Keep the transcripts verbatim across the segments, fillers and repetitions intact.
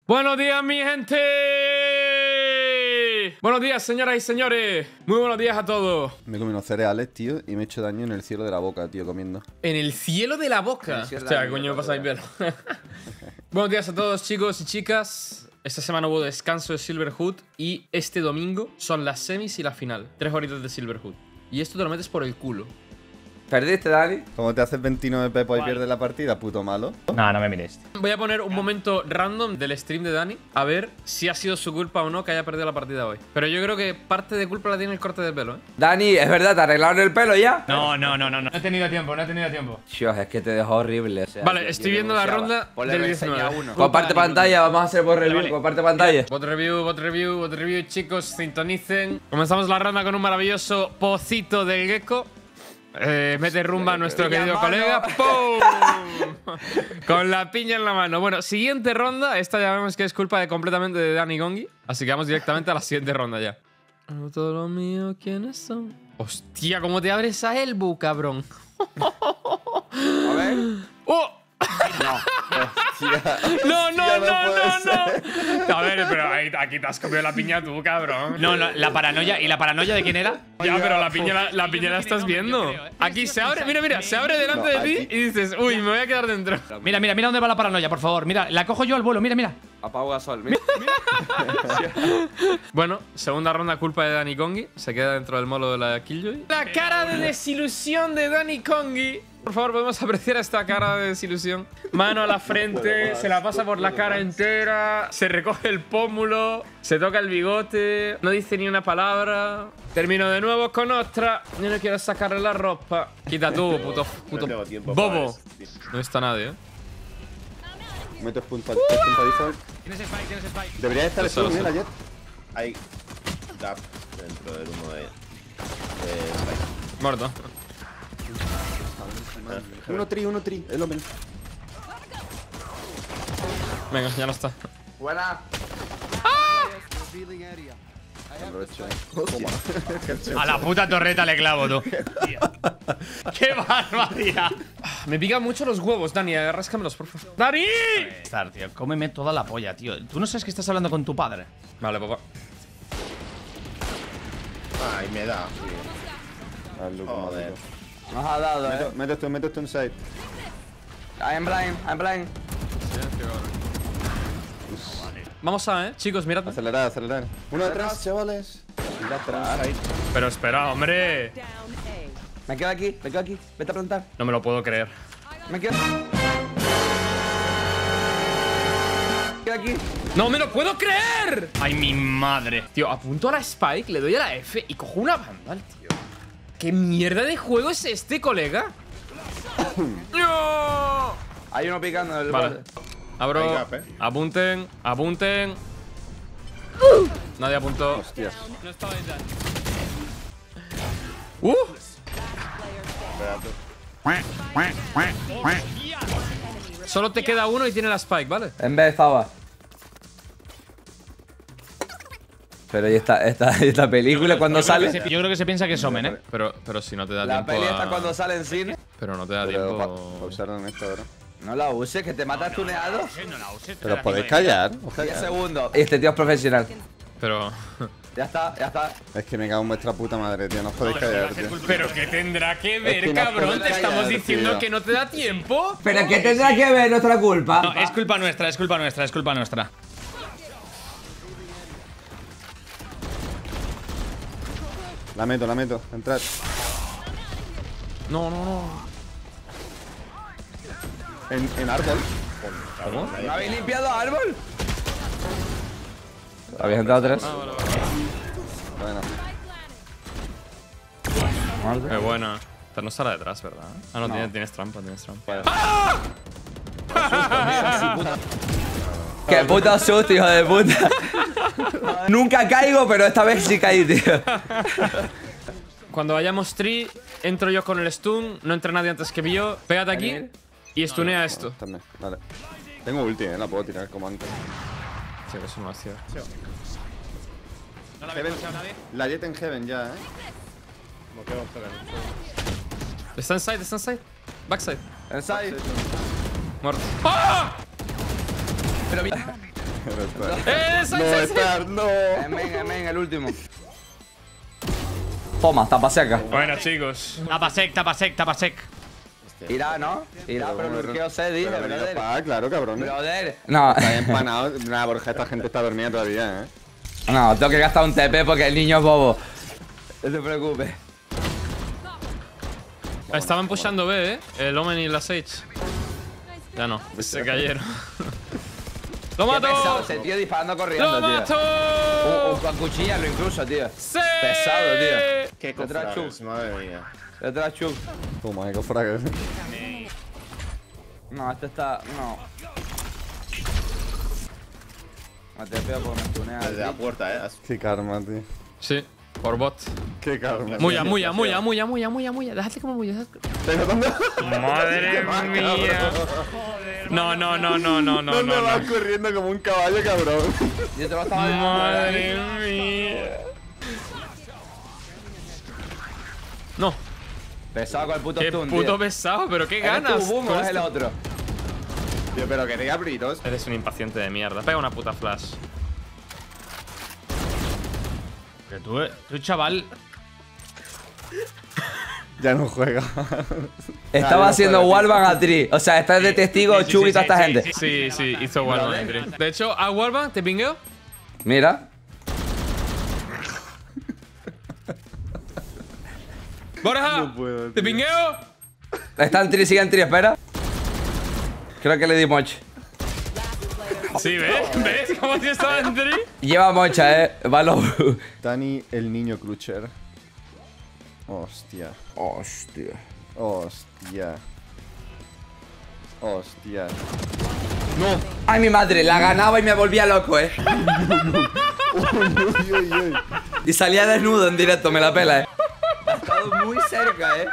Buenos días, mi gente. Buenos días, señoras y señores. Muy buenos días a todos. Me he comido unos cereales, tío, y me he hecho daño en el cielo de la boca, tío, comiendo. En el cielo de la boca. Sí, Hostia, ¿qué coño me pasa ahí, pelo? Buenos días a todos, chicos y chicas. Esta semana hubo descanso de Silverhood y este domingo son las semis y la final. Tres horitas de Silverhood. Y esto te lo metes por el culo. ¿Perdiste, Dani? ¿Cómo te haces veintinueve pepo y pierdes la partida, puto malo? No, no me mires. Voy a poner un momento random del stream de Dani a ver si ha sido su culpa o no que haya perdido la partida hoy. Pero yo creo que parte de culpa la tiene el corte de pelo, ¿eh? Dani, ¿es verdad? ¿Te arreglaron el pelo ya? No, no, no, no, no. No he tenido tiempo, no he tenido tiempo. Dios, es que te dejó horrible. O sea, Vale, yo- estoy yo viendo la denunciaba. ronda Ponle del reseña diecinueve. uno. Comparte pantalla, vamos a hacer bot review. vale. Comparte pantalla. Bot review, bot review, bot review, chicos, sintonicen. Comenzamos la ronda con un maravilloso pocito del gecko. Eh, mete rumba a nuestro Piña querido en mano. colega. ¡Pum! Con la piña en la mano. Bueno, siguiente ronda. Esta ya vemos que es culpa de completamente de Dani Gongi. Así que vamos directamente a la siguiente ronda ya. Todo lo mío, ¿quiénes son? Hostia, ¿cómo te abres a Elbu, cabrón? A ver. ¡Oh! No, no, Hostia, no, no, puede no. ser. A ver, pero ahí- aquí te has comido la piña tú, cabrón. No, no, la paranoia. ¿Y la paranoia de quién era? Ya, pero la piña, la, la piña la estás nombre, yo viendo. creo, ¿eh? Aquí se abre, mira, mira, se abre delante No, de ti aquí. y dices, uy, me voy a quedar dentro. Mira, mira, mira dónde va la paranoia, por favor. Mira, la cojo yo al vuelo, mira, mira. Apago Gasol. Mira. Bueno, segunda ronda culpa de Dani Kongi. Se queda dentro del molo de la Killjoy. La cara de desilusión de Dani Kongi. Por favor, podemos apreciar esta cara de desilusión. Mano a la frente, se la pasa por la cara entera, se recoge el pómulo, se toca el bigote, no dice ni una palabra. Termino de nuevo con otra. Yo no quiero sacarle la ropa. Quita tú, puto, puto bobo. No está nadie, ¿eh? Meto punto punto default. Tienes spike, tienes spike. Debería estar el Eso lo zoom, sé. mira, Jet. Hay gap dentro del humo de. de Muerto. Uno tri, uno tri. Es lo menos. Venga, ya no está. Buena. Aprovecho, eh. A la puta torreta le clavo, tú. ¡Qué barbaridad! Me pican mucho los huevos, Dani. Ráscamelos, por favor. ¡Dani! Estar, tío. Cómeme toda la polla, tío. Tú no sabes que estás hablando con tu padre. Vale, papá. Ay, me da. Ah, Luke, Joder. maldito. Nos ha dado, Meto, eh. meto esto, meto esto en side. I'm blind, I'm blind. Vamos a, eh. Chicos, mirad. Acelerar, acelerar. Uno detrás, chavales. Mira atrás. Pero espera, hombre. Me quedo aquí, me quedo aquí. Vete a plantar. No me lo puedo creer. Me quedo. Me quedo aquí. ¡No me lo puedo creer! ¡Ay, mi madre! Tío, apunto a la Spike, le doy a la F y cojo una vandal, tío. ¿Qué mierda de juego es este, colega? ¡No! Hay uno picando en el Vale. borde. Abro. Hay gap, eh. Apunten, apunten. Nadie apuntó. Hostias. ¡Uh! Solo te queda uno y tiene la Spike, ¿vale? En vez de Fava. Pero ¿y esta, esta, esta película cuando Yo creo que sale? se- Yo creo que se piensa que es Omen, ¿eh? Pero, pero si no te da La tiempo peli a... esta cuando sale en cine. Pero no te da Pero pa- tiempo... pa usaron esto ahora. No la uses, que te matas tuneado. No la uses. Pero os podéis callar. os diez calláis. segundos. Este tío es profesional. Pero... Ya está, ya está. Es que me cago en vuestra puta madre, tío. No os podéis callar, tío. ¿Pero qué tendrá que ver, que no cabrón? puedo Te estamos callar, diciendo tío. que no te da tiempo. ¿Pero qué tendrá que ver nuestra culpa? No, es culpa nuestra, es culpa nuestra, es culpa nuestra. La meto, la meto. Entrad. No, no, no. En, en árbol. ¿No habéis limpiado árbol? ¿Habéis entrado tres? Bueno. Qué buena. Esta no estará detrás, ¿verdad? Ah, no, Tienes, tienes trampa, tienes trampa. Qué puto susto, hijo de puta. Nunca caigo, pero esta vez sí caí, tío. Cuando vayamos tree, entro yo con el stun. No entra nadie antes que yo. Pégate aquí y stunea esto. También, vale. Tengo ulti, eh. La puedo tirar como antes. Tío, que eso no hacía. ¿No la Heaven. habéis escuchado nadie? La Jet en Heaven ya, eh. Como que vamos a ver. Está inside, está inside. Backside. Inside. Muerto. ¡Ah! Pero vi- ¡Eh, No, Sai, Sai, Sai! estar, no. Emen, emen, el último. Toma, tapa seca. Bueno, chicos. Tapa sec, tapa sec, tapa sec. Irá, ¿no? Irá, pero lurkeo se dije, Pero venid a brother. pagar, claro, cabrón. Brother. No, Está empanado. Nada, Borja, esta gente está dormida todavía, ¿eh? no, tengo que gastar un T P porque el niño es bobo. No te preocupes. Estaban pushando B, ¿eh? El Omen y la Sage. Ya no, se cayeron. ¡Lo Qué pesado mato! ese tío disparando corriendo, ¡Lo tío. mato! O, o con cuchillarlo incluso, tío. ¡Sí! Pesado, tío. Qué Detrás, cofrades, madre mía. Detrás, Chuck. Toma, eco frag. No, este está. No. Me te pego porque me tunea. Desde la puerta, eh. Qué karma, tío. Sí, por bot. Qué karma. Muya, muya, muya, muya, muya, muya, muya. Déjate como muya. ¿Pero dónde? Madre mía. No, no, no, no, no, no, ¿Dónde no. vas no. corriendo como un caballo, cabrón? Yo te lo estaba dejando. Madre mía. No, Pesado con el puto qué stun, puto tío. pesado, pero qué ¿Eres ganas. tú, Boom, o con es el esto. otro? Tío, pero queréis abriros. Eres un impaciente de mierda. Pega una puta flash. Que tú, eh, tú, chaval. Ya no juega. Estaba no haciendo juega, wallbang a Tri. O sea, estás de testigo, Sí, sí, Chuck sí, y toda sí, esta sí, gente. Sí, sí, hizo Wallbang. De hecho, a Wallbang te pingueo. Mira. Borja, No puedo, te tío. pingueo. Está en Tri, sigue en Tri, espera. Creo que le di moch. Sí, ¿ves? ¿Ves cómo si estaba en tri? Lleva mocha, eh. Valo. Dani, el niño Crutcher. Hostia. Hostia. Hostia. Hostia. Ay, mi madre, la ganaba y me volvía loco, eh. Uy, uy, uy. Y salía desnudo en directo, me la pela, eh. Ha estado muy cerca, eh.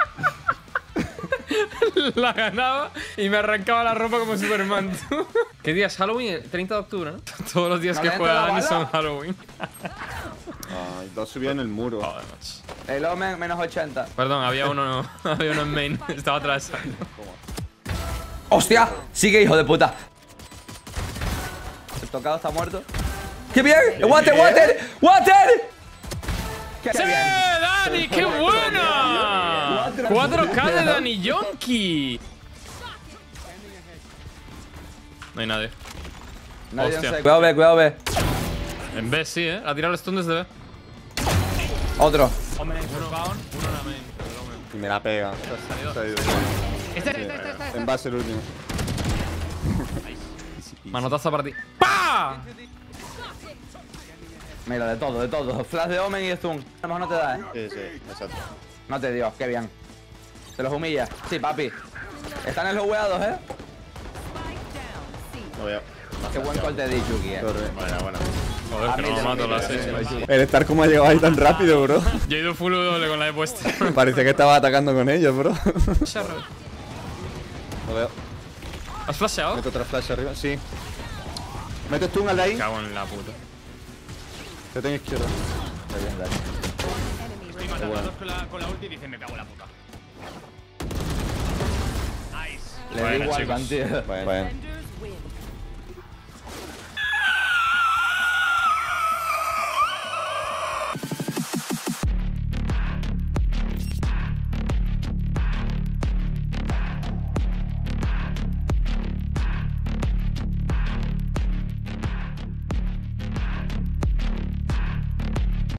La ganaba y me arrancaba la ropa como Superman. ¿Tú? ¿Qué día es Halloween? El treinta de octubre, ¿no? Todos los días ¿No que le juega entra la Dani bala? son Halloween. Ay, dos subió en el muro. Joder, macho. El Omen menos ochenta. Perdón, había uno, había uno en main. Estaba atrás. ¡Hostia! Sigue, hijo de puta. El tocado está muerto. ¡Qué bien! ¡Water, water! ¡Water! ¡Qué ¡Sí, bien! Dani! ¡Qué buena! cuatro K de Dani Yonki. No hay nadie. Nadie Hostia. en seco. Cuidado, B, cuidado, B. En B sí, ¿eh? Ha tirado el stun desde B. Otro. Uno down, uno en la main. Y me la pega. Se ha ido. Este, este, este, este, este. En base el último. Manotazo para ti. ¡Pah! Mira, de todo, de todo. Flash de Omen y stun. A lo mejor no te da, eh. Sí, sí, exacto. No te dio, qué bien. Se los humilla. Sí, papi. Están en los hueados, eh. No veo. Qué buen gol te di, Chucky, eh. Torre. Buena, buena. Joder, A que mí no te lo lo mato la quito, seis. El estar como ha llegado ahí tan rápido, bro. Yo he ido full doble con la de puesta. Parece que estaba atacando con ellos, bro. Lo veo. ¿Has flasheado? Meto otra flash arriba. Sí. Metes tú un al de ahí. Cago en la puta. Te tengo izquierda. Está bien, dale. Estoy matando a dos con la, con la ulti y dicen me cago en la puta. Nice. Le Bueno, di igual, chicos. tío. Bueno.